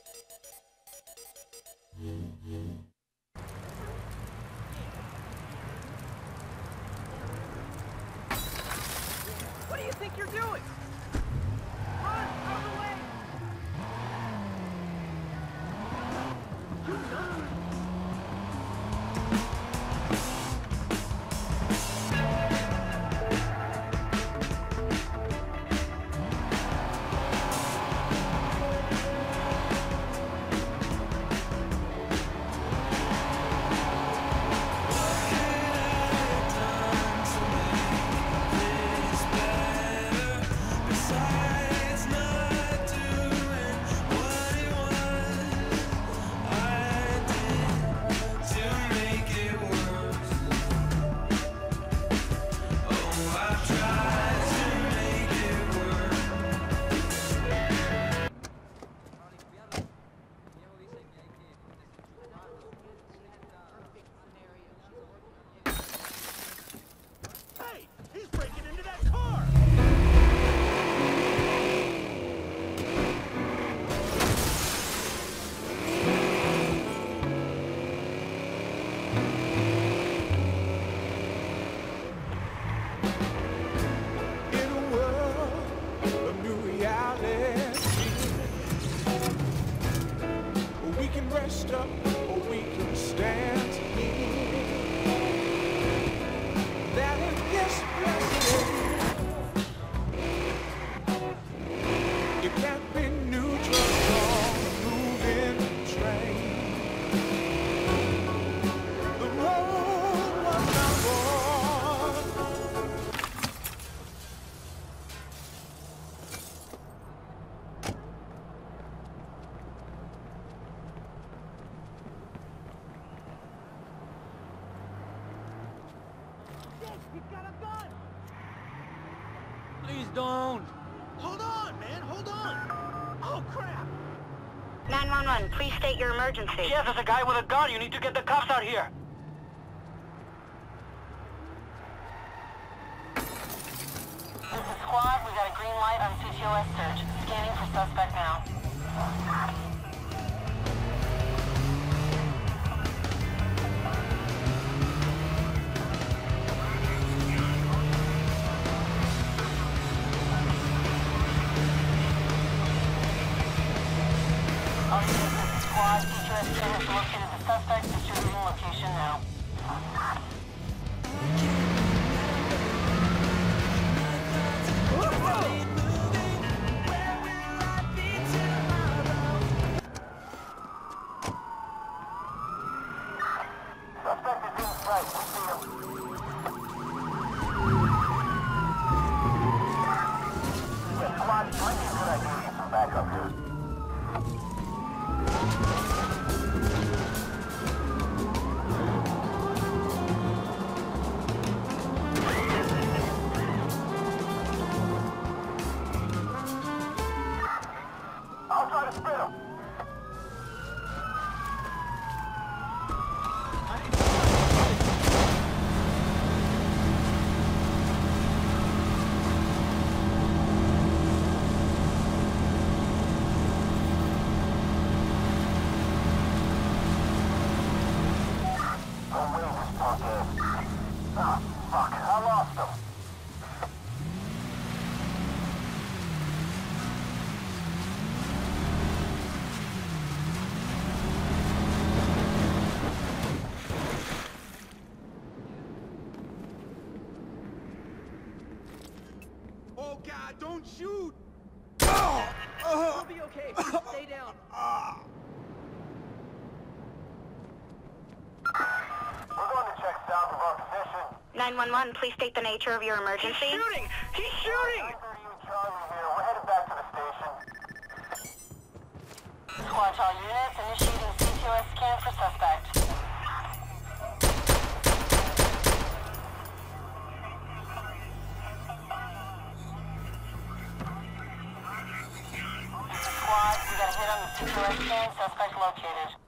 What do you think you're doing? Run! Out of the way! You nuts? Rest up, or we can stand here. That is this blessing. You can't be neutral on a moving train. The road was not born. He's got a gun! Please don't. Hold on, man, hold on! Oh, crap! 911, please state your emergency. Yes, there's a guy with a gun. You need to get the cops out here. This is squad. We got a green light on CTOS search. Scanning for suspect now. Squad, CTOS team has located the suspect. Distributing location now. Suspect is in sight. We see him. Yeah, squad, might be a good idea to get some backup here. I'll try to split him. Ah, fuck, I lost him. Oh God, don't shoot! We'll be okay. Stay down. We're going to check south of our position. 911, please state the nature of your emergency. He's shooting! He's shooting! 938 Charlie here. We're headed back to the station. Squad all units initiating CTOS scan for suspect. Squad, we got a hit on the CTOS scan, suspect located.